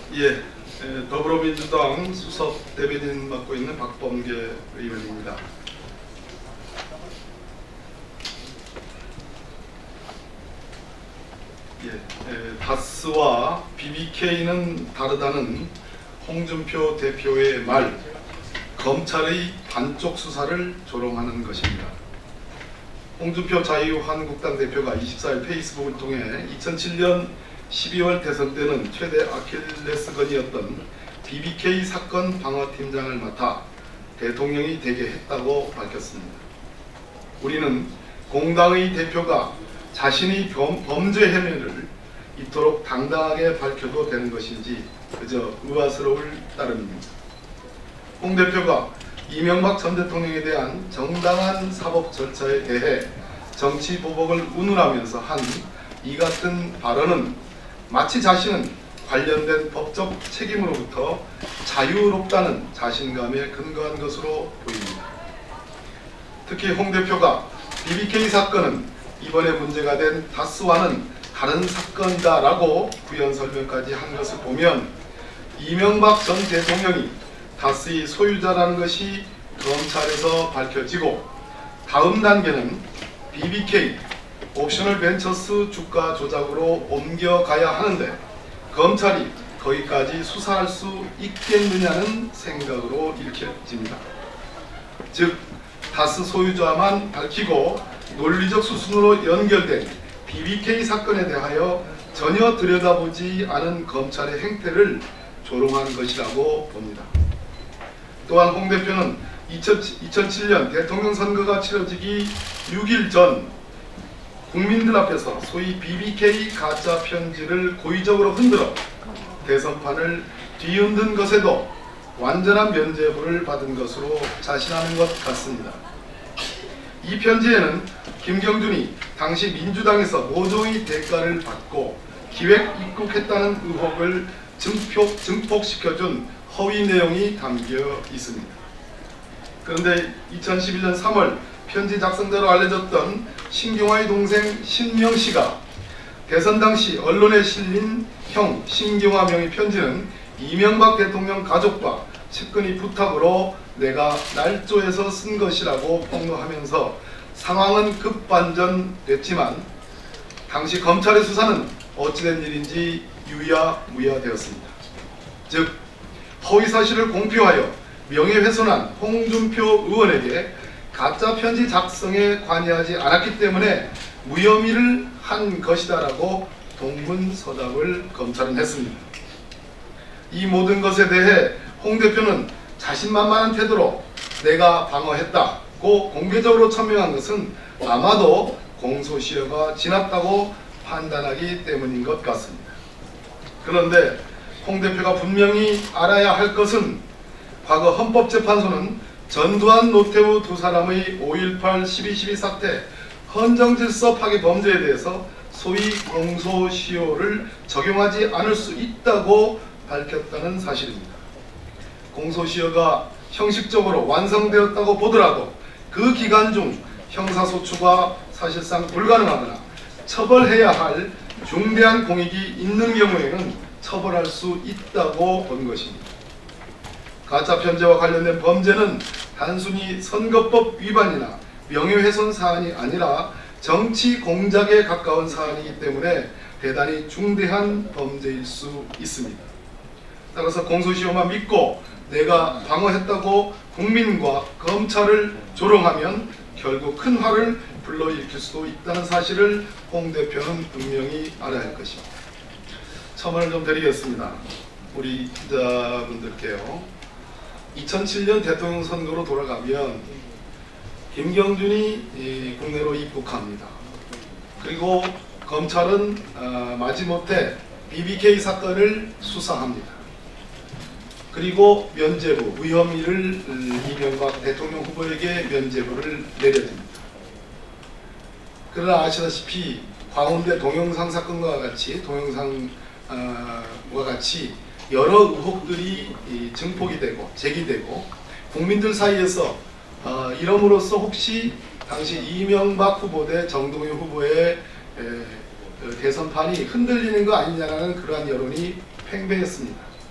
예, 더불어민주당 수석 대변인 맡고 있는 박범계 의원입니다. 다스와 BBK는 다르다는 홍준표 대표의 말, 검찰의 반쪽 수사를 조롱하는 것입니다. 홍준표 자유한국당 대표가 24일 페이스북을 통해 2007년 12월 대선 때는 최대 아킬레스건이었던 BBK 사건 방어팀장을 맡아 대통령이 되게 했다고 밝혔습니다. 우리는 공당의 대표가 자신의 범죄 혐의를 이토록 당당하게 밝혀도 되는 것인지 그저 의아스러울 따름입니다. 홍 대표가 이명박 전 대통령에 대한 정당한 사법 절차에 대해 정치 보복을 운운하면서 한 이 같은 발언은 마치 자신은 관련된 법적 책임으로부터 자유롭다는 자신감에 근거한 것으로 보입니다. 특히 홍 대표가 BBK 사건은 이번에 문제가 된 다스와는 다른 사건이다라고 부연 설명까지 한 것을 보면 이명박 전 대통령이 다스의 소유자라는 것이 검찰에서 밝혀지고 다음 단계는 BBK 옵셔널 벤처스 주가 조작으로 옮겨가야 하는데 검찰이 거기까지 수사할 수 있겠느냐는 생각으로 읽혀집니다. 즉 다스 소유자만 밝히고 논리적 수순으로 연결된 BBK 사건에 대하여 전혀 들여다보지 않은 검찰의 행태를 조롱한 것이라고 봅니다. 또한 홍 대표는 2007년 대통령 선거가 치러지기 6일 전 국민들 앞에서 소위 BBK 가짜 편지를 고의적으로 흔들어 대선판을 뒤흔든 것에도 완전한 면죄부를 받은 것으로 자신하는 것 같습니다. 이 편지에는 김경준이 당시 민주당에서 모종의 대가를 받고 기획 입국했다는 의혹을 증폭시켜준 허위 내용이 담겨 있습니다. 그런데 2011년 3월 편지 작성자로 알려졌던 신경화의 동생 신명씨가 대선 당시 언론에 실린 형 신경화 명의 편지는 이명박 대통령 가족과 측근의 부탁으로 내가 날조해서 쓴 것이라고 폭로하면서 상황은 급반전됐지만 당시 검찰의 수사는 어찌된 일인지 유야무야되었습니다. 즉 허위사실을 공표하여 명예훼손한 홍준표 의원에게 가짜 편지 작성에 관여하지 않았기 때문에 무혐의를 한 것이다라고 동문서답을 검찰은 했습니다. 이 모든 것에 대해 홍 대표는 자신만만한 태도로 내가 방어했다고 공개적으로 천명한 것은 아마도 공소시효가 지났다고 판단하기 때문인 것 같습니다. 그런데 홍 대표가 분명히 알아야 할 것은 과거 헌법재판소는 전두환, 노태우 두 사람의 5.18, 12.12 사태 헌정질서 파괴 범죄에 대해서 소위 공소시효를 적용하지 않을 수 있다고 밝혔다는 사실입니다. 공소시효가 형식적으로 완성되었다고 보더라도 그 기간 중 형사소추가 사실상 불가능하거나 처벌해야 할 중대한 공익이 있는 경우에는 처벌할 수 있다고 본 것입니다. 가짜 편지와 관련된 범죄는 단순히 선거법 위반이나 명예훼손 사안이 아니라 정치 공작에 가까운 사안이기 때문에 대단히 중대한 범죄일 수 있습니다. 따라서 공소시효만 믿고 내가 방어했다고 국민과 검찰을 조롱하면 결국 큰 화를 불러일으킬 수도 있다는 사실을 홍 대표는 분명히 알아야 할 것입니다. 첨언을 좀 드리겠습니다. 우리 기자분들께요. 2007년 대통령 선거로 돌아가면 김경준이 국내로 입국합니다. 그리고 검찰은 마지못해 BBK 사건을 수사합니다. 그리고 면죄부, 무혐의를 이명박 대통령 후보에게 면죄부를 내려줍니다. 그러나 아시다시피 광운대 동영상 사건과 같이 여러 의혹들이 증폭이 되고 제기되고 국민들 사이에서 이름으로써 혹시 당시 이명박 후보 대 정동영 후보의 대선판이 흔들리는 거 아니냐라는 그러한 여론이 팽배했습니다.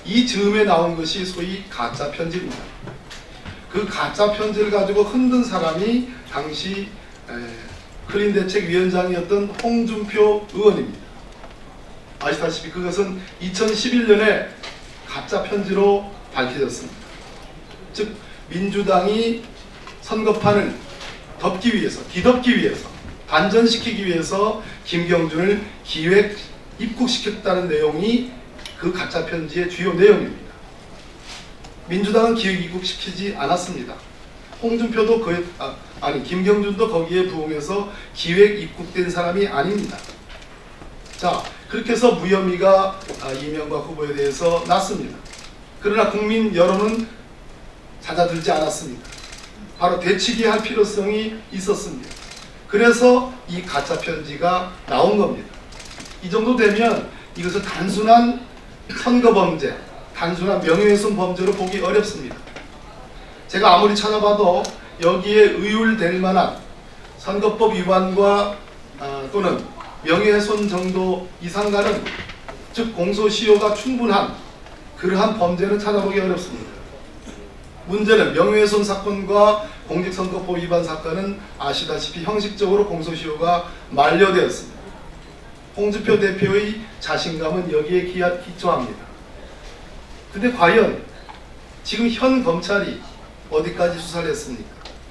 이 즈음에 나온 것이 소위 가짜 편지입니다. 그 가짜 편지를 가지고 흔든 사람이 당시 클린대책위원장이었던 홍준표 의원입니다. 아시다시피 그것은 2011년에 가짜 편지로 밝혀졌습니다. 즉 민주당이 선거판을 덮기 위해서, 뒤덮기 위해서, 반전시키기 위해서 김경준을 기획 입국시켰다는 내용이 그 가짜 편지의 주요 내용입니다. 민주당은 기획 입국시키지 않았습니다. 홍준표도 김경준도 거기에 부응해서 기획 입국된 사람이 아닙니다. 자, 그렇게 해서 무혐의가 이명박 후보에 대해서 났습니다. 그러나 국민 여론은 잦아들지 않았습니다. 바로 되치기 할 필요성이 있었습니다. 그래서 이 가짜 편지가 나온 겁니다. 이 정도 되면 이것은 단순한 선거범죄, 단순한 명예훼손 범죄로 보기 어렵습니다. 제가 아무리 찾아봐도 여기에 의율될 만한 선거법 위반과 또는 명예훼손 정도 이상 가는, 즉 공소시효가 충분한 그러한 범죄는 찾아보기 어렵습니다. 문제는 명예훼손 사건과 공직선거법 위반 사건은 아시다시피 형식적으로 공소시효가 만료되었습니다. 홍준표 대표의 자신감은 여기에 기초합니다. 근데 과연 지금 현 검찰이 어디까지 수사를 했습니까?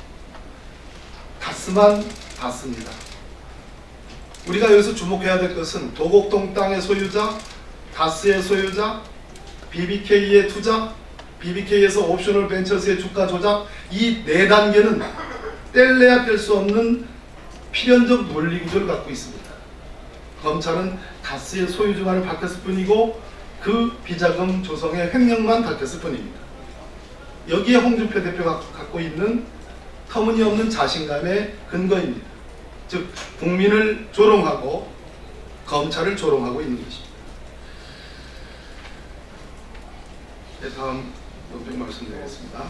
다스만 봤습니다. 우리가 여기서 주목해야 될 것은 도곡동 땅의 소유자, 다스의 소유자, BBK의 투자, BBK에서 옵셔널 벤처스의 주가 조작, 이 네 단계는 뗄래야 뗄 수 없는 필연적 논리 구조를 갖고 있습니다. 검찰은 다스의 소유주만을 밝혔을 뿐이고 그 비자금 조성의 횡령만 밝혔을 뿐입니다. 여기에 홍준표 대표가 갖고 있는 터무니없는 자신감의 근거입니다. 즉 국민을 조롱하고 검찰을 조롱하고 있는 것입니다. 네, 다음 논평 말씀드리겠습니다.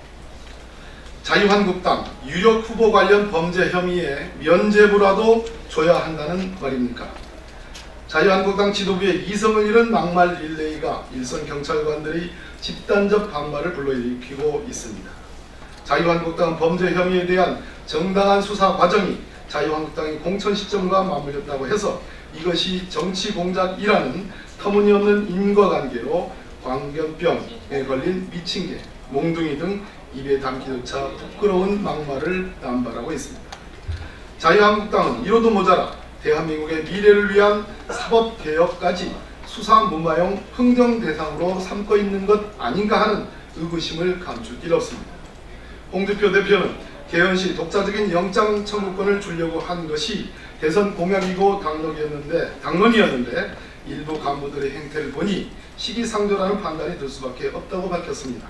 자유한국당 유력 후보 관련 범죄 혐의에 면죄부라도 줘야 한다는 말입니까? 자유한국당 지도부의 이성을 잃은 막말 릴레이가 일선 경찰관들의 집단적 반발을 불러일으키고 있습니다. 자유한국당 범죄 혐의에 대한 정당한 수사 과정이 자유한국당의 공천 시점과 맞물렸다고 해서 이것이 정치 공작이라는 터무니없는 인과관계로 광견병에 걸린 미친개, 몽둥이 등 입에 담기조차 부끄러운 막말을 남발하고 있습니다. 자유한국당은 이로도 모자라 대한민국의 미래를 위한 사법개혁까지 수사무마용 흥정 대상으로 삼고 있는 것 아닌가 하는 의구심을 감출 길 없습니다. 홍준표 대표는 개헌시 독자적인 영장 청구권을 주려고 한 것이 대선 공약이고 당론이었는데 일부 간부들의 행태를 보니 시기상조라는 판단이 들 수밖에 없다고 밝혔습니다.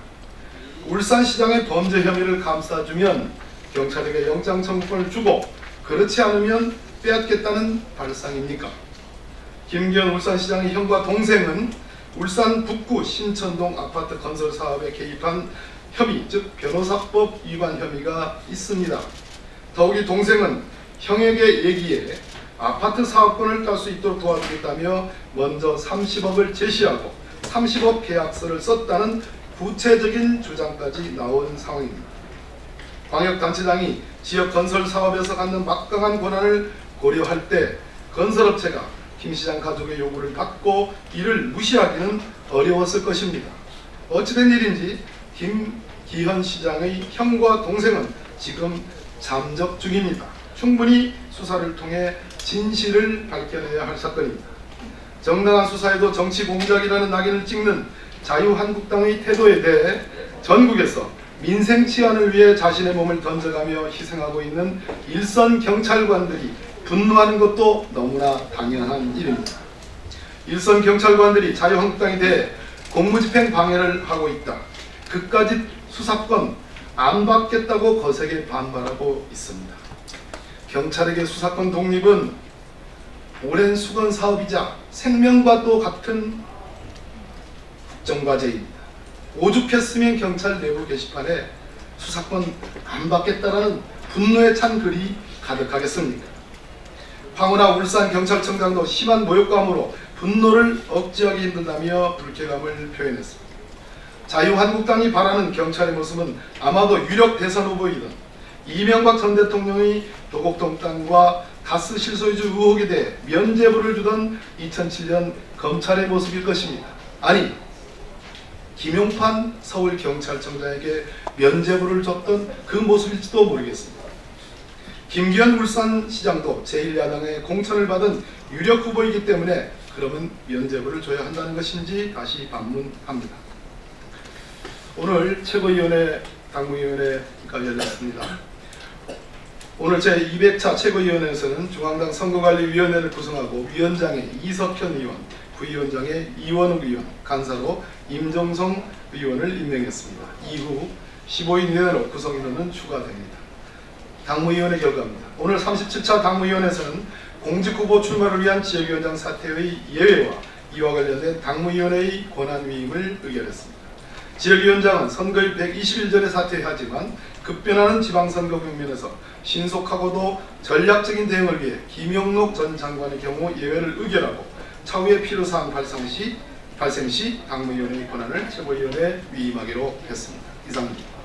울산시장의 범죄 혐의를 감싸주면 경찰에게 영장 청구권을 주고 그렇지 않으면 빼앗겠다는 발상입니까? 김기현 울산시장의 형과 동생은 울산 북구 신천동 아파트 건설 사업에 개입한 혐의, 즉 변호사법 위반 혐의가 있습니다. 더욱이 동생은 형에게 얘기해 아파트 사업권을 딸 수 있도록 도와주겠다며 먼저 30억을 제시하고 30억 계약서를 썼다는 구체적인 주장까지 나온 상황입니다. 광역단체장이 지역 건설 사업에서 갖는 막강한 권한을 고려할 때 건설업체가 김 시장 가족의 요구를 받고 이를 무시하기는 어려웠을 것입니다. 어찌된 일인지 김기현 시장의 형과 동생은 지금 잠적 중입니다. 충분히 수사를 통해 진실을 밝혀내야 할 사건입니다. 정당한 수사에도 정치 공작이라는 낙인을 찍는 자유한국당의 태도에 대해 전국에서 민생 치안을 위해 자신의 몸을 던져가며 희생하고 있는 일선 경찰관들이 분노하는 것도 너무나 당연한 일입니다. 일선 경찰관들이 자유한국당에 대해 공무집행 방해를 하고 있다. 그까짓 수사권 안 받겠다고 거세게 반발하고 있습니다. 경찰에게 수사권 독립은 오랜 수건 사업이자 생명과도 같은 국정과제입니다. 오죽했으면 경찰 내부 게시판에 수사권 안 받겠다라는 분노에 찬 글이 가득하겠습니까? 황운하 울산 경찰청장도 심한 모욕감으로 분노를 억제하기 힘든다며 불쾌감을 표현했습니다. 자유한국당이 바라는 경찰의 모습은 아마도 유력 대선 후보이던 이명박 전 대통령의 도곡동땅과 가스 실소유주 의혹에 대해 면죄부를 주던 2007년 검찰의 모습일 것입니다. 아니, 김용판 서울경찰청장에게 면죄부를 줬던 그 모습일지도 모르겠습니다. 김기현 울산시장도 제1야당의 공천을 받은 유력 후보이기 때문에 그러면 면죄부를 줘야 한다는 것인지 다시 반문합니다. 오늘 최고위원회 당무위원회가 열렸습니다. 오늘 제200차 최고위원회에서는 중앙당 선거관리위원회를 구성하고 위원장에 이석현 의원, 부위원장에 이원욱 의원, 간사로 임종성 의원을 임명했습니다. 이후 15인 이내로 구성인원은 추가됩니다. 당무위원회 결과입니다. 오늘 37차 당무위원회에서는 공직후보 출마를 위한 지역위원장 사퇴의 예외와 이와 관련된 당무위원회의 권한위임을 의결했습니다. 지역위원장은 선거일 120일 전에 사퇴하지만 급변하는 지방선거 국면에서 신속하고도 전략적인 대응을 위해 김영록 전 장관의 경우 예외를 의결하고 차후의 필요사항 발생 시 당무위원회의 권한을 최고위원회에 위임하기로 했습니다. 이상입니다.